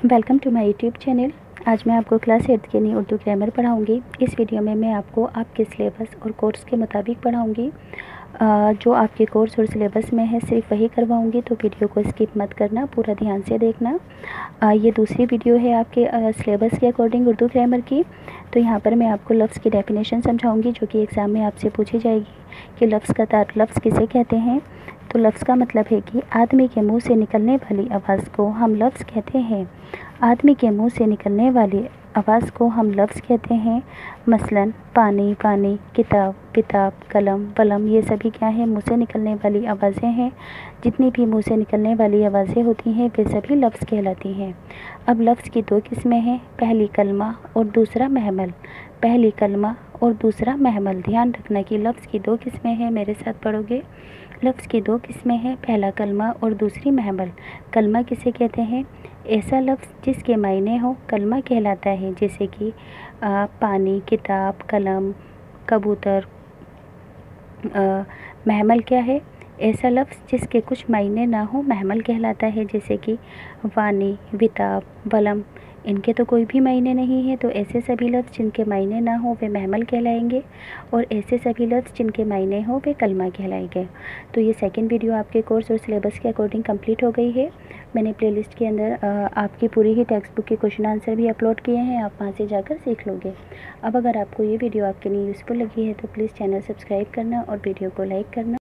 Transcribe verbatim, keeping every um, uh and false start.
Welcome to my YouTube channel. आज मैं आपको क्लास एट्थ के लिए उर्दू ग्रामर पढ़ाऊंगी। इस वीडियो में मैं आपको आपके सिलेबस और कोर्स के मुताबिक पढ़ाऊंगी। जो आपके कोर्स और सिलेबस में है सिर्फ वही करवाऊंगी, तो वीडियो को स्किप मत करना, पूरा ध्यान से देखना। आ, ये दूसरी वीडियो है आपके सिलेबस के अकॉर्डिंग उर्दू ग्रामर की। तो यहाँ पर मैं आपको लफ्ज़ की डेफिनेशन समझाऊंगी, जो कि एग्ज़ाम में आपसे पूछी जाएगी कि लफ्ज़ का तार लफ्ज़ किसे कहते हैं। तो लफ्ज़ का मतलब है कि आदमी के मुंह से निकलने वाली आवाज़ को हम लफ्ज़ कहते हैं। आदमी के मुंह से निकलने वाली आवाज़ को हम लफ्ज़ कहते हैं। मसलन पानी, पानी, किताब, किताब, कलम, कलम, ये सभी क्या है, मुंह से निकलने वाली आवाज़ें हैं। जितनी भी मुंह से निकलने वाली आवाज़ें होती हैं वे सभी लफ्ज़ कहलाती हैं। अब लफ्ज़ की दो किस्में हैं, पहली कलमा और दूसरा महमल। पहली कलमा और दूसरा महमल। ध्यान रखना कि लफ्ज़ की दो किस्में हैं, मेरे साथ पढ़ोगे। लफ्ज़ की दो किस्में हैं, पहला कलमा और दूसरी महमल। कलमा किसे कहते हैं? ऐसा लफ्ज़ जिसके मायने हो कलमा कहलाता है, जैसे कि आ, पानी, किताब, कलम, कबूतर। आ, महमल क्या है? ऐसा लफ्ज़ जिसके कुछ मायने ना हो महमल कहलाता है, जैसे कि वानी, विताब, बलम। इनके तो कोई भी मायने नहीं है, तो ऐसे सभी लफ्ज़ जिनके मायने ना हो वे महमल कहलाएंगे, और ऐसे सभी लफ्ज़ जिनके मायने हो वे कलमा कहलाएंगे। तो ये सेकंड वीडियो आपके कोर्स और सिलेबस के अकॉर्डिंग कंप्लीट हो गई है। मैंने प्लेलिस्ट के अंदर आपकी पूरी ही टेक्स्ट बुक के क्वेश्चन आंसर भी अपलोड किए हैं, आप वहाँ से जाकर सीख लोगे। अब अगर आपको ये वीडियो आपके लिए यूज़फुल लगी है तो प्लीज़ चैनल सब्सक्राइब करना और वीडियो को लाइक करना।